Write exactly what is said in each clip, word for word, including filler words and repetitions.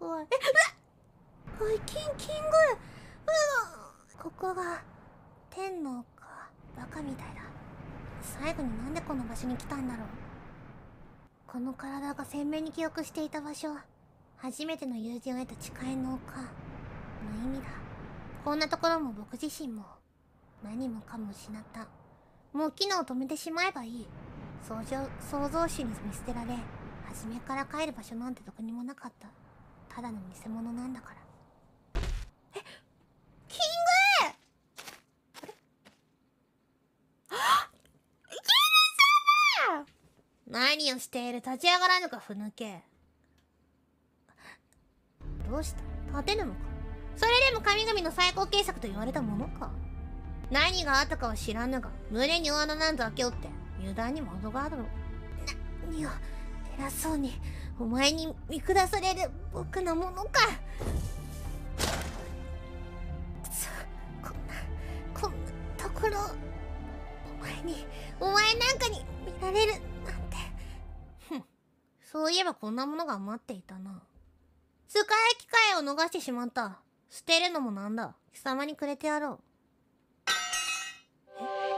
怖い。え、うわっ、おい、キンキング、うわ、ここが天皇か。バカみたいだ。最後になんでこの場所に来たんだろう。この体が鮮明に記憶していた場所、初めての友人を得た誓いの丘の意味だ。こんなところも僕自身も何もかも失った。もう機能を止めてしまえばいい。創造創造主に見捨てられ、初めから帰る場所なんてどこにもなかった。ただの偽物なんだから。え、キング！あれ？あっ！キング様！何をしている？立ち上がらぬか、ふぬけ。どうした？立てぬのか？それでも神々の最高傑作と言われたものか。何があったかは知らぬが、胸に罠なんぞ開けおって油断にも程があるろ。何を偉そうにお前に見下される僕のものか。くそ、こんなこんなところお前にお前なんかに見られるなんて。ふん、そういえばこんなものが待っていたな。使い機会を逃してしまった。捨てるのもなんだ。貴様にくれてやろう。え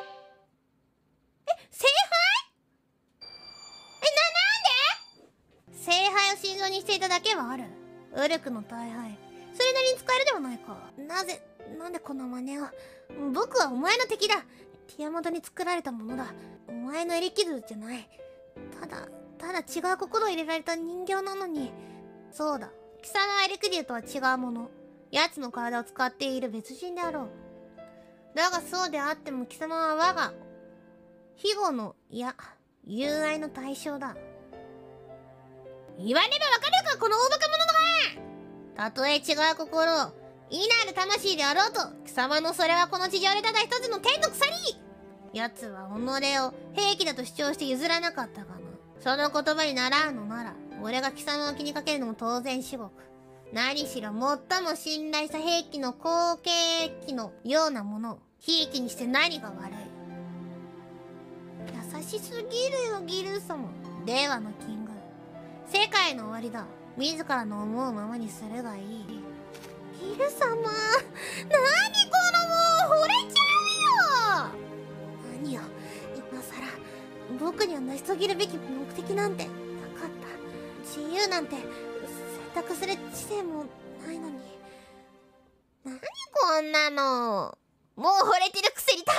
え、聖杯？え、な、なんで？聖杯を心臓にしていただけはある。ウルクの大敗、それなりに使えるではないか。なぜ、なんでこの真似を。僕はお前の敵だ。ティアマトに作られたものだ。お前のエリキズじゃない。ただ、ただ違う心を入れられた人形なのに。そうだ。貴様はエリクディとは違うもの。奴の体を使っている別人であろう。だがそうであっても貴様は我が庇護の、いや、友愛の対象だ。言わねばわかるか、この大バカ者が！たとえ違う心、異なる魂であろうと、貴様のそれはこの地上でただ一つの天の鎖！奴は己を兵器だと主張して譲らなかったがな。その言葉にならんのなら、俺が貴様を気にかけるのも当然至極。何しろ最も信頼した兵器の後継機のようなものをひいきにして何が悪い。優しすぎるよ、ギル様。令和のキング。世界の終わりだ。自らの思うままにするがいい。ギル様、何このもう惚れちゃうよ。何よ、今さら僕には成し遂げるべき目的なんてなかった。自由なんて選択する知性もないのに。何こんなの。もう惚れてるくせに確かに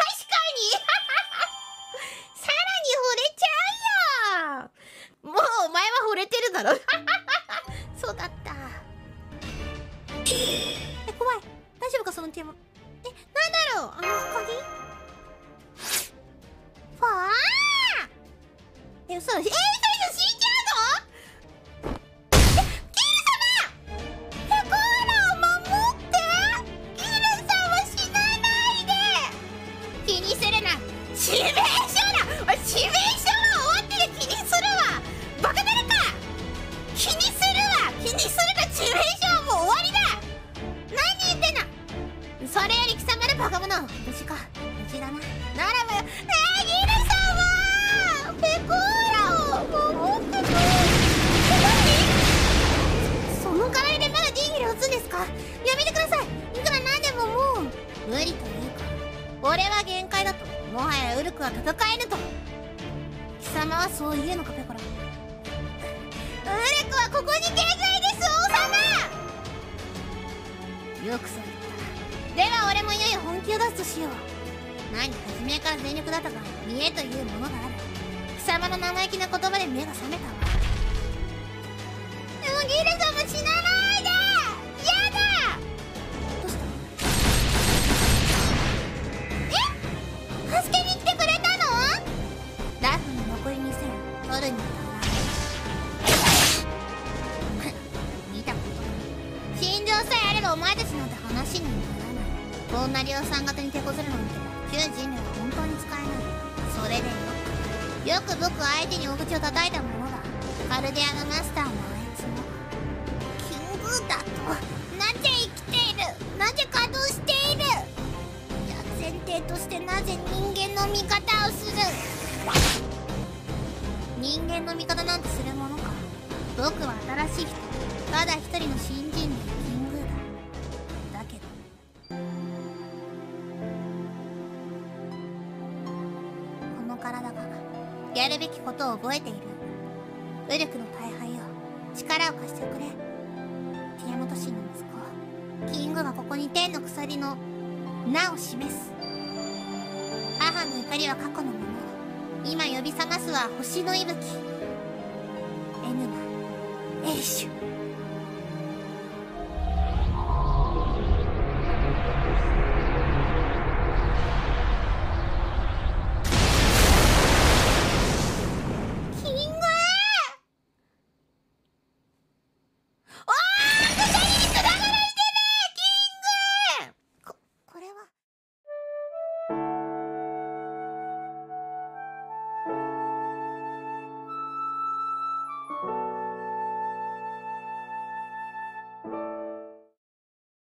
さらに惚れちゃうよ。もうお前は惚れてるだろそうだった。え、怖い。大丈夫か、そのテーマ。え、なんだろう、あの光。ファー。え、嘘だし、えー、嘘でしょ、死んじゃうの？致命傷だ！おい、致命傷は終わってる。気にするわ。バカだるか。気にするわ。気にするか。致命傷はもう終わりだ。何言ってんだ。それより貴様のバカ者、無事か。無事だな。ならばよ。えー、ギル様、ペコーラを守ってくれ。何？その体でまだディーギル打つんですか？やめてください。いくらなんでももう無理というか、俺は限界だと。もはやウルクは戦えぬと。貴様はそう言うのか、ペコラ。ウルクはここに限界です、王様。よくそう言った。では俺もいよいよ本気を出すとしよう。何、初めから全力だったか、見えというものがある。貴様の生意気な言葉で目が覚めたわ。でもギル様、死なないで。やだ。どうしたの？助けに来てくれたの？ラフの残りにせん、取るに見たことない。心情さえあればお前たちなんて話にならない。こんな量産型に手こずるなんて旧人類は本当に使えない。それでよよく僕相手に大口を叩いたものだ。カルデアのマスターもあいつもキングだと。なぜ生きている？なぜ稼働している？前提としてなぜ人間の味方をする？人間の味方なんてするものか。僕は新しい人、 ただ一人の新人類キングだ。だけどこの体がやるべきことを覚えている。ウルクの大敗よ、力を貸してくれ。ティアマト神の息子キングがここに天の鎖の名を示す。母の怒りは過去のもの。今呼び覚ますは星の息吹。エヌマ、エイシュ。